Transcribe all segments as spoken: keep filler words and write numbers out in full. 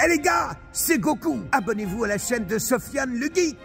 Eh les gars, c'est Goku. Abonnez-vous à la chaîne de Sofiane le Geek.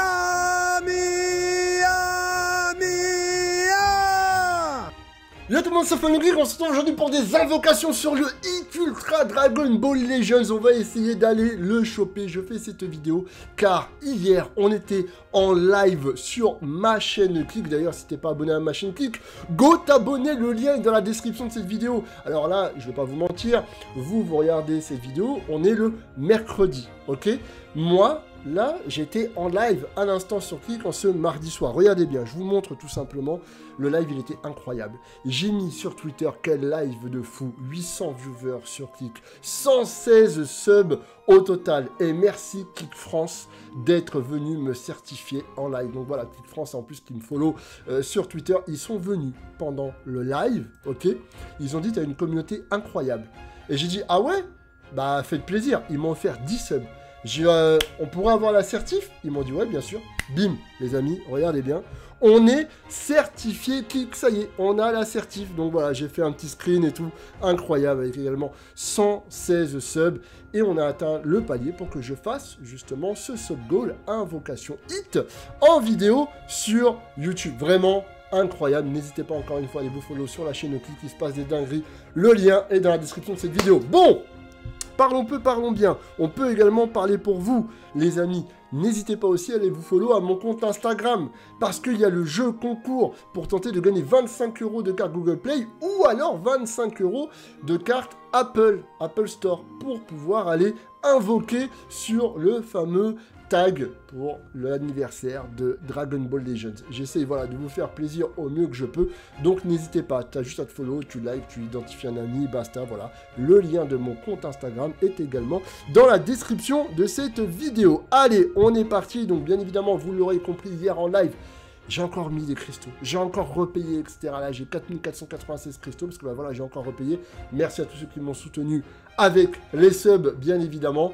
Kamehameha. Yo tout le monde, c'est Sofiane le Geek. On se retrouve aujourd'hui pour des invocations sur le Hit Ultra Dragon Ball Legends. On va essayer d'aller le choper. Je fais cette vidéo car hier, on était en live sur ma chaîne Click. D'ailleurs, si t'es pas abonné à ma chaîne Click, go t'abonner. Le lien est dans la description de cette vidéo. Alors là, je vais pas vous mentir. Vous, vous regardez cette vidéo. On est le mercredi, ok? Moi, là, j'étais en live à l'instant sur Click en ce mardi soir. Regardez bien, je vous montre tout simplement. Le live, il était incroyable. J'ai mis sur Twitter quel live de fou. huit cents viewers sur Click. cent seize subs au total. Et merci Click France d'être venu me certifier en live. Donc voilà, Click France, en plus, qui me follow euh, sur Twitter, ils sont venus pendant le live, ok? Ils ont dit, t'as une communauté incroyable. Et j'ai dit, ah ouais? Bah, faites plaisir. Ils m'ont offert dix subs. J'ai, euh, on pourrait avoir la certif? Ils m'ont dit ouais, bien sûr. Bim, les amis, regardez bien. On est certifié Click, ça y est, on a la certif. Donc voilà, j'ai fait un petit screen et tout, incroyable, avec également cent seize subs. Et on a atteint le palier pour que je fasse justement ce sub goal invocation hit en vidéo sur YouTube. Vraiment incroyable. N'hésitez pas encore une fois à aller vous follow sur la chaîne Click, il se passe des dingueries. Le lien est dans la description de cette vidéo. Bon! Parlons peu, parlons bien. On peut également parler pour vous, les amis. N'hésitez pas aussi à aller vous follow à mon compte Instagram, parce qu'il y a le jeu concours pour tenter de gagner vingt-cinq euros de cartes Google Play, ou alors vingt-cinq euros de cartes Apple, Apple Store, pour pouvoir aller invoquer sur le fameux tag pour l'anniversaire de Dragon Ball Legends. J'essaie voilà, de vous faire plaisir au mieux que je peux, donc n'hésitez pas, tu as juste à te follow, tu likes, tu identifies un ami, basta, voilà. Le lien de mon compte Instagram est également dans la description de cette vidéo. Allez, on est parti, donc bien évidemment, vous l'aurez compris hier en live, j'ai encore mis des cristaux, j'ai encore repayé, et cetera. Là, j'ai quatre mille quatre cent quatre-vingt-seize cristaux, parce que bah, voilà, j'ai encore repayé. Merci à tous ceux qui m'ont soutenu avec les subs, bien évidemment.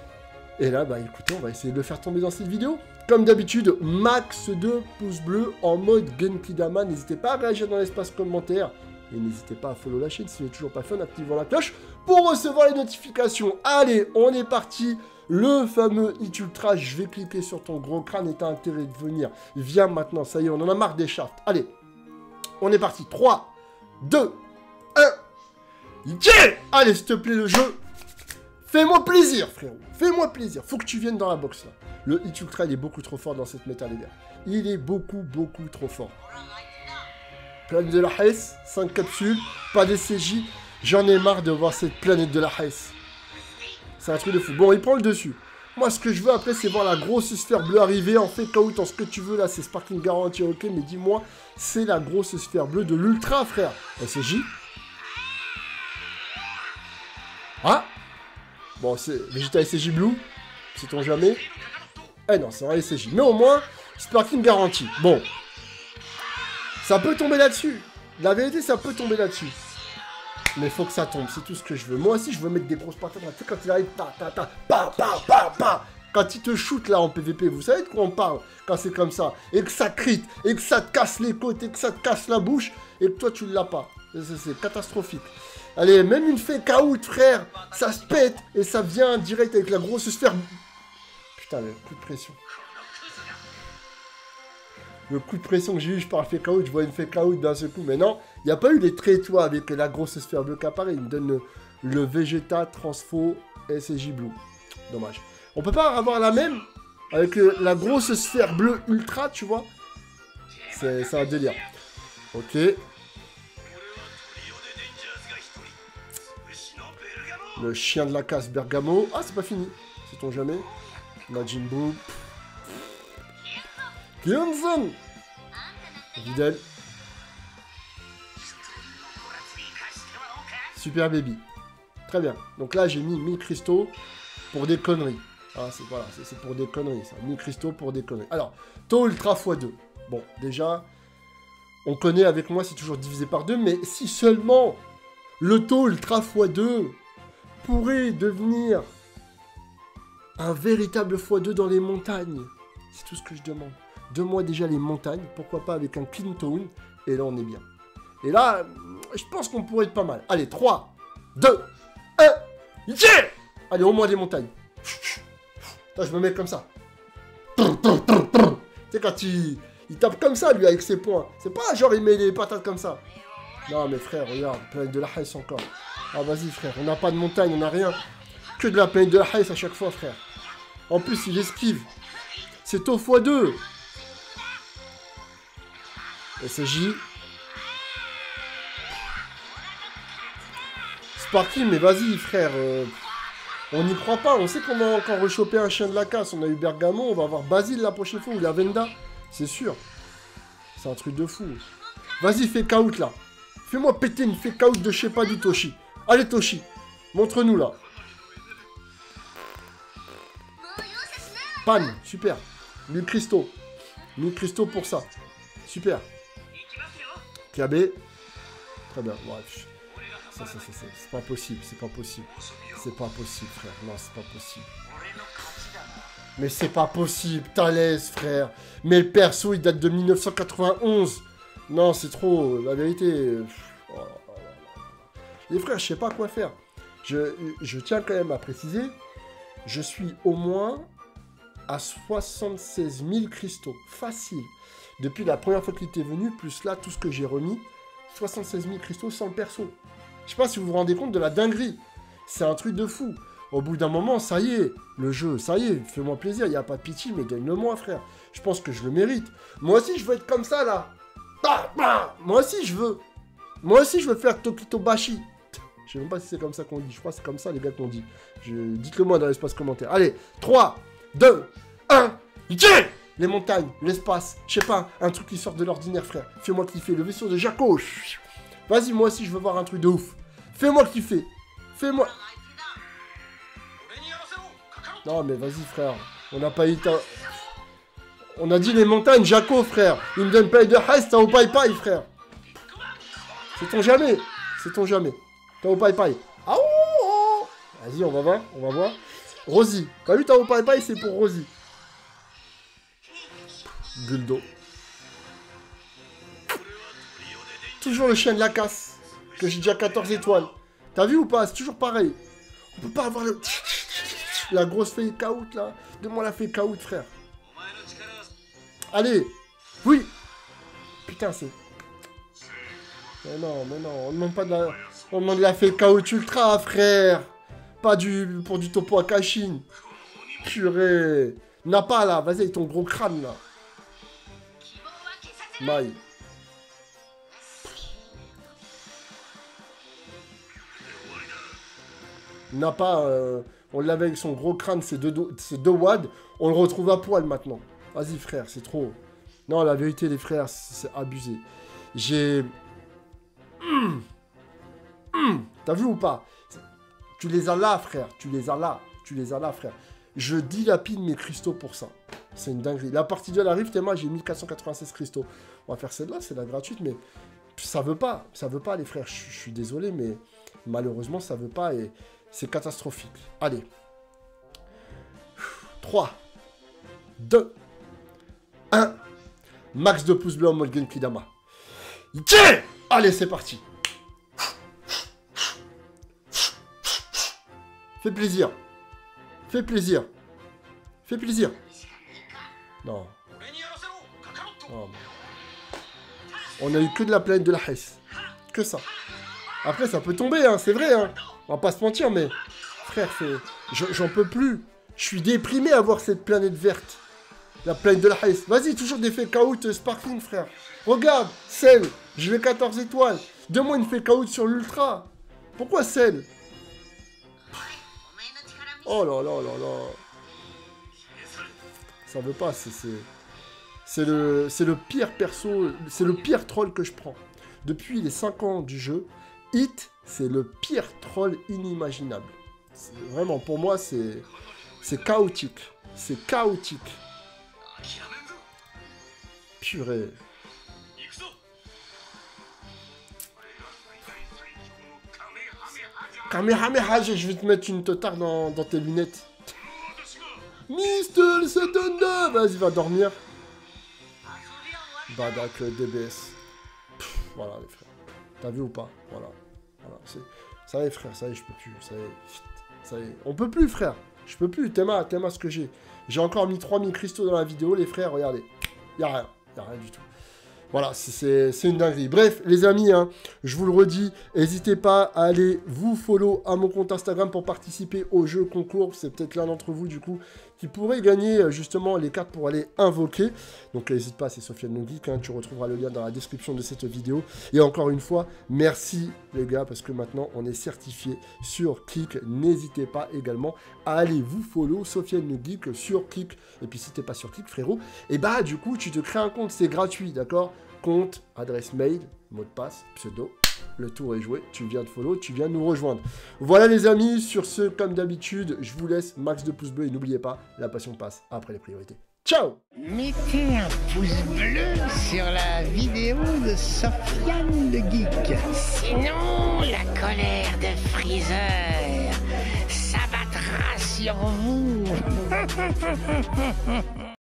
Et là, bah écoutez, on va essayer de le faire tomber dans cette vidéo. Comme d'habitude, max de pouces bleus en mode Genki Dama. N'hésitez pas à réagir dans l'espace commentaire. Et n'hésitez pas à follow la chaîne si vous n'êtes toujours pas fan, activant la cloche pour recevoir les notifications. Allez, on est parti. Le fameux Hit Ultra, je vais cliquer sur ton gros crâne et t'as intérêt de venir. Viens maintenant, ça y est, on en a marre des chartes. Allez, on est parti. trois, deux, un. Yeah! Allez, s'il te plaît, le jeu. Fais-moi plaisir, frérot. Fais-moi plaisir. Faut que tu viennes dans la box, là. Le Hit Ultra, il est beaucoup trop fort dans cette méta, les gars. Il est beaucoup, beaucoup trop fort. Planète de la Hesse, cinq capsules, pas des C J. J'en ai marre de voir cette planète de la Hesse. C'est un truc de fou. Bon, il prend le dessus. Moi, ce que je veux après, c'est voir la grosse sphère bleue arriver. En fait, out, en ce que tu veux, là, c'est Sparking Garanti, ok. Mais dis-moi, c'est la grosse sphère bleue de l'Ultra, frère. S C J. Ah! Bon, c'est Vegeta S C J Blue, sait-on jamais? Eh non, c'est un S C J. Mais au moins, Sparking garanti. Bon. Ça peut tomber là-dessus. La vérité, ça peut tomber là-dessus. Mais faut que ça tombe, c'est tout ce que je veux. Moi aussi, je veux mettre des grosses patates. Tu sais, quand il arrive, ta, ta, ta, pa, pa, pa, pa. Quand il te shoot là en P V P, vous savez de quoi on parle quand c'est comme ça? Et que ça crit, et que ça te casse les côtes, et que ça te casse la bouche, et que toi, tu l'as pas. C'est catastrophique. Allez, même une fake out, frère, ça se pète et ça vient direct avec la grosse sphère. Putain, le coup de pression. Le coup de pression que j'ai eu, je parle fake out, je vois une fake out d'un seul coup. Mais non, il n'y a pas eu les traits, toi, avec la grosse sphère bleue qui apparaît. Il me donne le, le Vegeta Transfo S C J Blue. Dommage. On peut pas avoir la même avec euh, la grosse sphère bleue ultra, tu vois. C'est un délire. Ok. Le chien de la casse Bergamo. Ah, c'est pas fini. Sait-on jamais. Majin Buu. Kyunzan. Videl. Super Baby. Très bien. Donc là, j'ai mis mille cristaux pour des conneries. Ah, c'est voilà, c'est pour des conneries, ça. mille cristaux pour des conneries. Alors, taux ultra fois deux. Bon, déjà, on connaît avec moi, c'est toujours divisé par deux. Mais si seulement le taux ultra fois deux... pourrait devenir un véritable fois deux dans les montagnes. C'est tout ce que je demande. Donne-moi déjà les montagnes, pourquoi pas avec un clean tone, et là on est bien. Et là, je pense qu'on pourrait être pas mal. Allez, trois, deux, un, yeah! Allez, au moins des montagnes. Là, je me mets comme ça. Tu sais, quand il, il tape comme ça, lui, avec ses poings. C'est pas genre, il met les patates comme ça. Non, mais frère, regarde, planète de la Haïs encore. Ah, vas-y, frère, on n'a pas de montagne, on n'a rien. Que de la planète de la Haïs à chaque fois, frère. En plus, il esquive. C'est au fois deux. S J. Sparky, mais vas-y, frère. Euh, on n'y croit pas. On sait qu'on va encore rechoper un chien de la casse. On a eu Bergamo, on va avoir Basile la prochaine fois, ou la Venda. C'est sûr. C'est un truc de fou. Vas-y, fais out là. Fais-moi péter une fake out de je sais pas du Toshi. Allez, Toshi. Montre-nous là. Pan, super. mille cristaux. mille cristaux pour ça. Super. Kiabe. Très bien. Bref. Ça, ça, ça, ça. C'est pas possible. C'est pas possible. C'est pas possible, frère. Non, c'est pas possible. Mais c'est pas possible. Thalès, frère. Mais le perso, il date de mille neuf cent quatre-vingt-onze. Non, c'est trop. La vérité. Oh, les frères, je sais pas quoi faire. Je, je tiens quand même à préciser. Je suis au moins à soixante-seize mille cristaux. Facile. Depuis la première fois qu'il était venu, plus là, tout ce que j'ai remis. soixante-seize mille cristaux sans le perso. Je sais pas si vous vous rendez compte de la dinguerie. C'est un truc de fou. Au bout d'un moment, ça y est. Le jeu, ça y est. Fais-moi plaisir. Il n'y a pas de pitié, mais donne-le-moi, frère. Je pense que je le mérite. Moi aussi, je veux être comme ça, là. Ah, ah, moi aussi, je veux. Moi aussi, je veux faire Tokitobashi. Je sais même pas si c'est comme ça qu'on dit. Je crois que c'est comme ça, les gars, qu'on dit. Je... Dites-le moi dans l'espace commentaire. Allez, trois, deux, un, yeah. Les montagnes, l'espace, je sais pas, un truc qui sort de l'ordinaire, frère. Fais-moi kiffer. Le vaisseau de Jaco. Vas-y, moi aussi, je veux voir un truc de ouf. Fais-moi kiffer. Fais-moi... Non, mais vas-y, frère. On n'a pas eu... Ta... On a dit les montagnes, Jaco, frère. Il me donne pas de haste, t'as au paille-paille, frère. C'est ton jamais. C'est ton jamais. T'as au paille-paille. Ah oh, vas-y, on va voir, on va voir. Rosie. T'as vu, t'as au paille-paille, c'est pour Rosie. Guldo. Toujours le chien de la casse. Que j'ai déjà quatorze étoiles. T'as vu ou pas? C'est toujours pareil. On peut pas avoir le... La grosse fake out, là. Donne-moi la fake out, frère. Allez. Oui. Putain, c'est... Mais non, mais non. On demande pas de la... On demande de la fake out ultra, frère. Pas du... Pour du topo à Kashin. Purée. N'a pas, là. Vas-y, avec ton gros crâne, là. Maï. N'a pas... Euh... On l'avait avec son gros crâne, ses deux, ses deux wads. On le retrouve à poil maintenant. Vas-y, frère, c'est trop. Non, la vérité, les frères, c'est abusé. J'ai... Mmh. Mmh. T'as vu ou pas? Tu les as là, frère. Tu les as là. Tu les as là, frère. Je dilapide mes cristaux pour ça. C'est une dinguerie. La partie de la Rift, Théma, j'ai mille quatre cent quatre-vingt-seize cristaux. On va faire celle-là, c'est la gratuite, mais... Ça veut pas. Ça veut pas, les frères. Je, je suis désolé, mais... Malheureusement, ça veut pas et... C'est catastrophique. Allez. trois, deux, un. Max de pouces bleus en mode Genkidama. Yeah. Allez, c'est parti. Fais plaisir. Fais plaisir. Fais plaisir. Non. Oh, on a eu que de la planète de la Haïs. Que ça. Après, ça peut tomber, hein, c'est vrai, hein. On va pas se mentir, mais... Frère, j'en peux plus. Je suis déprimé à voir cette planète verte. La planète de la Haïs. Vas-y, toujours des fake out sparkling, frère. Regarde, celle. Je vais quatorze étoiles. Donne-moi une fake out sur l'ultra. Pourquoi celle? Oh là là là là. Ça veut pas, c'est... C'est le, le pire perso, c'est le pire troll que je prends. Depuis les cinq ans du jeu, Hit, c'est le pire troll inimaginable. Vraiment, pour moi, c'est c'est chaotique. C'est chaotique. Purée. Kamehameha, je vais te mettre une totard dans, dans tes lunettes. Mister Setunda, vas-y, va dormir. Badak D B S. Pff, voilà, les frères. T'as vu ou pas? Voilà. Voilà. Ça y est, frère, ça y est, je peux plus. Ça y est. Ça y est. On peut plus, frère. Je peux plus. Théma, théma ce que j'ai. J'ai encore mis trois mille cristaux dans la vidéo, les frères, regardez. Y a rien. Y a rien du tout. Voilà, c'est une dinguerie. Bref, les amis, hein, je vous le redis, n'hésitez pas à aller vous follow à mon compte Instagram pour participer au jeu concours. C'est peut-être l'un d'entre vous, du coup, qui pourrait gagner justement les cartes pour aller invoquer. Donc, n'hésite pas, c'est Sofiane le Geek, hein, tu retrouveras le lien dans la description de cette vidéo. Et encore une fois, merci les gars, parce que maintenant, on est certifié sur Kik. N'hésitez pas également à aller vous follow Sofiane le Geek sur Kik. Et puis, si t'es pas sur Kik, frérot, et bah, du coup, tu te crées un compte, c'est gratuit, d'accord ? Compte, adresse mail, mot de passe, pseudo, le tour est joué, tu viens de follow, tu viens de nous rejoindre. Voilà les amis, sur ce, comme d'habitude, je vous laisse max de pouces bleus et n'oubliez pas, la passion passe après les priorités. Ciao! Mettez un pouce bleu sur la vidéo de Sofiane le Geek. Sinon, la colère de Freezer s'abattra sur vous.